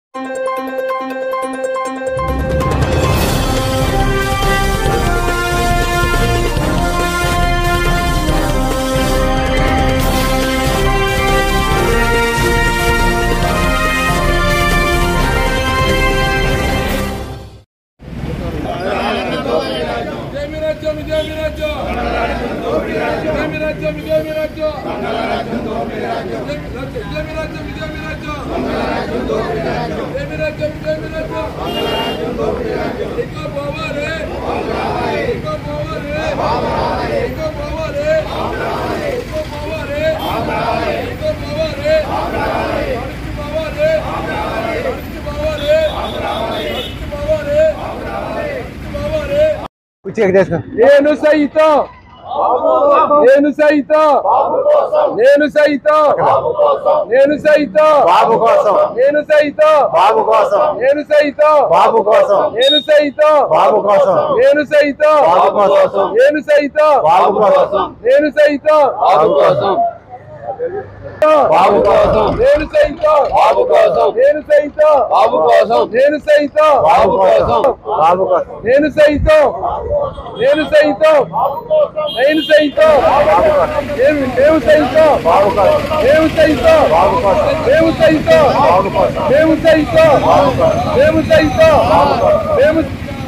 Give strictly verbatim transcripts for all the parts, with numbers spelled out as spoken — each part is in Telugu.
నేను సైతం నేను సైతం నేను సైతం నేను సైతం బాబు కోసం నేను సైతం బాబు కోసం నేను సైతం బాబు కోసం నేను సైతం బాబు కోసం నేను సైతం బాబు కోసం నేను సైతం బాబు కోసం నేను సైతం బాబు కోసం బాబు కోసం నేను సైతం బాబు కోసం నేను సైతం బాబు కోసం నేను సైతం బాబు కోసం బాబు కోసం నేను సైతం నేను సైతం నేను సైతం నేను నేను సైతం బాబు కోసం నేను సైతం బాబు కోసం నేను సైతం బాబు కోసం నేను సైతం నేను సైతం నేను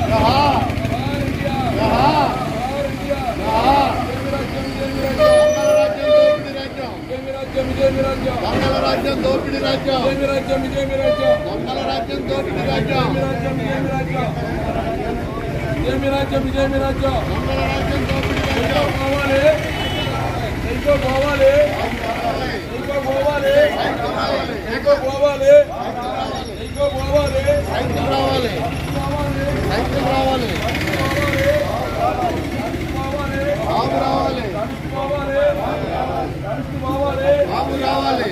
దొంగల రాజ్యం దోపిడీ రాజ్యం దొంగల రాజ్యం దోపిడీ రాజ్యం దొంగల రాజ్యం దోపిడీ రాజ్యం పోవాలి ఇంకో పోవాలి ఇంకో పోవాలి ఇంకో పోవాలి ఇంకో పోవాలి సైకిల్ రావాలి సైకిల్ రావాలి బాబు రావాలి బాబు రావాలి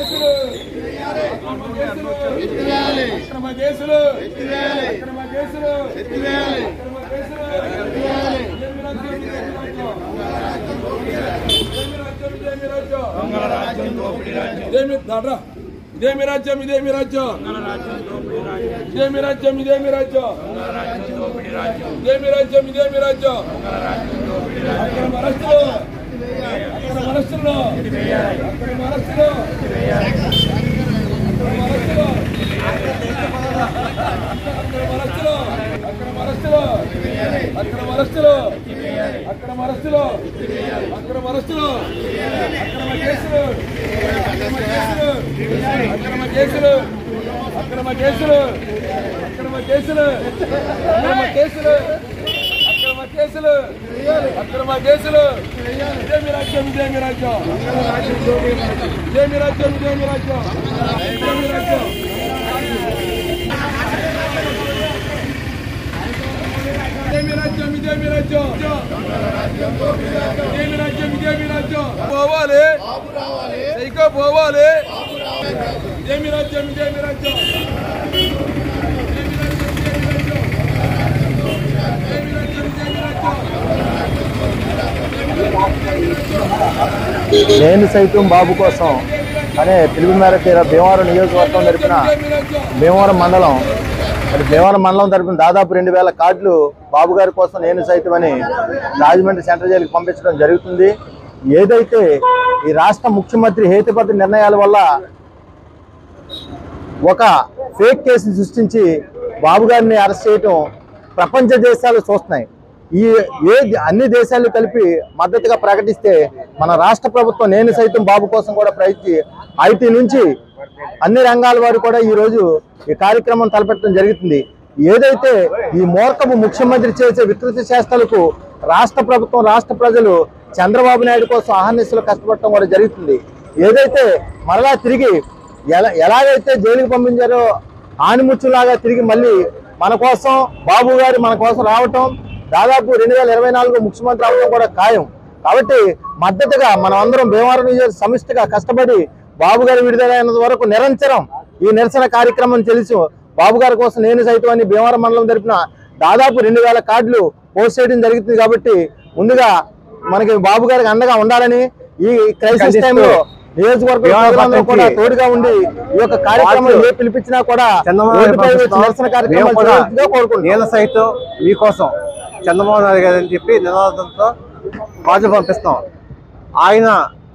ఎత్తివేయాలి కేసులు ఎత్తివేయాలి ఎత్తివేయాలి ఇదేమి రాజ్యం ఇదేమి రాజ్యం ఇదేమి రాజ్యం ఇదేమి రాజ్యం ఇదేమి రాజ్యం ఇదేమి రాజ్యం అక్కడ మనస్సులో అక్కడ మనస్సులో అక్కడ మనస్సులో అక్కడ మనస్సులో అక్కడ మనస్సులో అక్కడ మనస్సులో అక్కడ మనస్సులో అక్రమ కేసులు అక్రమ కేసులు అక్రమ కేసులు అక్రమ కేసులు అక్రమ కేసులు అక్రమ కేసులు అక్రమ కేసులు ఇదేమి రాజ్యం ఇదేమి రాజ్యం ఇదేమి రాజ్యం ఇదేమి రాజ్యం ఇదేమి రాజ్యం ఇదేమి రాజ్యం ఇదేమి రాజ్యం ఇదేమి రాజ్యం ఇదేమి రాజ్యం పోవాలి సైకో పోవాలి ఇదేమి రాజ్యం ఇదేమి రాజ్యం నేను సైతం బాబు కోసం అనే పిలుపు మేరకు భీమవరం నియోజకవర్గం తరపున భీమవరం మండలం మరి భీమవరం మండలం తరపున దాదాపు రెండు వేల కార్డులు బాబు గారి కోసం నేను సైతం అని రాజమండ్రి సెంట్రల్ జైలుకి పంపించడం జరుగుతుంది. ఏదైతే ఈ రాష్ట్ర ముఖ్యమంత్రి హేతుబద్ధ నిర్ణయాల వల్ల ఒక ఫేక్ కేసును సృష్టించి బాబు గారిని అరెస్ట్ చేయటం ప్రపంచ దేశాలు చూస్తున్నాయి. ఈ ఏ అన్ని దేశాలు కలిపి మద్దతుగా ప్రకటిస్తే మన రాష్ట్ర ప్రభుత్వం నేను సైతం బాబు కోసం కూడా ప్రయత్ని ఐటీ నుంచి అన్ని రంగాల వారు కూడా ఈరోజు ఈ కార్యక్రమం తలపెట్టడం జరుగుతుంది. ఏదైతే ఈ మూర్ఖపు ముఖ్యమంత్రి చేసే వికృతి చేష్టలకు రాష్ట్ర ప్రభుత్వం రాష్ట్ర ప్రజలు చంద్రబాబు నాయుడు కోసం అహర్నిశలు కష్టపడటం కూడా జరుగుతుంది. ఏదైతే మరలా తిరిగి ఎలా ఎలాగైతే జైలుకి పంపించారో ఆనిముచ్చులాగా తిరిగి మళ్ళీ మన కోసం బాబు గారు మన కోసం రావటం దాదాపు రెండు వేల ఇరవై నాలుగు ముఖ్యమంత్రి అవడం కూడా ఖాయం. కాబట్టి మద్దతుగా మనం అందరం భీమవరం నియోజక సమిష్టిగా కష్టపడి బాబు గారి విడుదలైనంత వరకు నిరంతరం ఈ నిరసన కార్యక్రమం తెలుసు. బాబు గారి కోసం నేను సైతం అని భీమవరం మండలం తరపున దాదాపు రెండు వేల కార్డులు పోస్ట్ చేయడం జరుగుతుంది. కాబట్టి ముందుగా మనకి బాబు గారికి అండగా ఉండాలని ఈ క్రైసిస్ టైంలో నియోజకవర్గం కూడా తోడుగా ఉండి ఈ యొక్క కార్యక్రమం ఏ పిలిపించినా కూడా నిరసన కార్యక్రమం నేను సైతం మీకోసం చంద్రబాబు నాయుడు గారు అని చెప్పి నినాదంతో కార్డులు పంపిస్తాం. ఆయన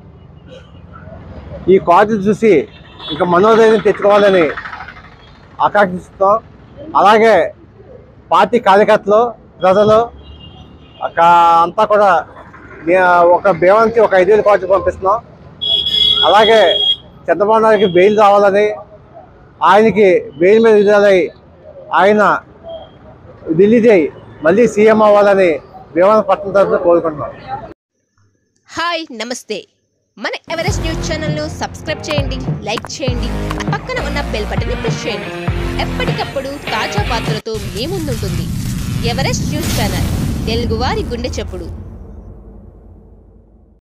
ఈ కార్డులు చూసి ఇంకా మనోధైర్యం తెచ్చుకోవాలని ఆకాంక్షిస్తాం. అలాగే పార్టీ కార్యకర్తలు ప్రజలు అంతా కూడా ఒక బేవానికి ఒక ఐదేళ్ళు కార్డు పంపిస్తున్నాం. అలాగే చంద్రబాబు నాయుడికి బెయిల్ రావాలని, ఆయనకి బెయిల్ మీద విడుదలై ఆయన రిలీజ్ అయ్యి మళ్ళీ సీఎం అవ్వాలని బేవాన్ పట్టణ తరఫున కోరుకుంటున్నాం. హాయ్, నమస్తే. మన ఎవరెస్ట్ న్యూస్ ఛానల్ను సబ్స్క్రైబ్ చేయండి, లైక్ చేయండి, పక్కన ఉన్న బెల్ బటన్ని ప్రెస్ చేయండి. ఎప్పటికప్పుడు తాజా వార్తలతో మీ ముందుంటుంది ఎవరెస్ట్ న్యూస్ ఛానల్, తెలుగువారి గుండె చప్పుడు.